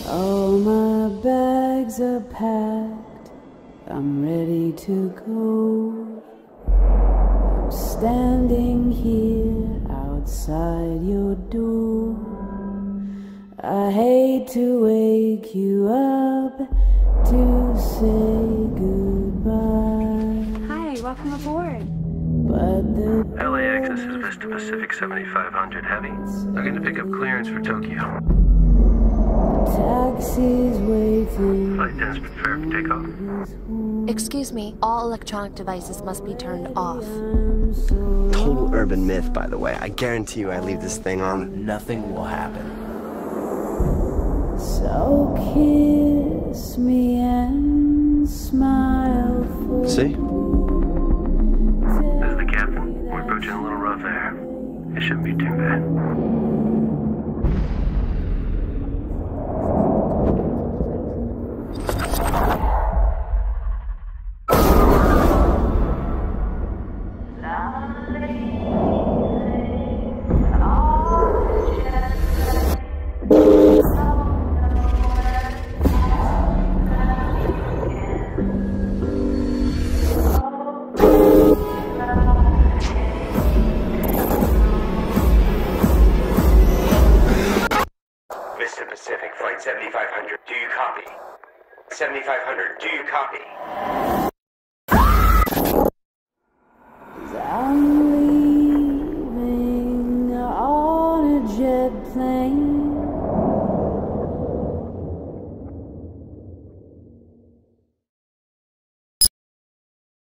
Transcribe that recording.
All my bags are packed, I'm ready to go. I'm standing here outside your door. I hate to wake you up to say goodbye. Hi, welcome aboard. But the LAX, this is Vista Pacific 7500 Heavy. Looking to pick up clearance for Tokyo. taxi's waiting. Flight 10's prepared for takeoff. Excuse me, all electronic devices must be turned off. Total urban myth, by the way. I guarantee you I leave this thing on. Nothing will happen. So kiss me and smile for See? This is the captain. We're approaching a little rough air. It shouldn't be too bad. Vista Pacific Flight 7500, do you copy? 7500, do you copy?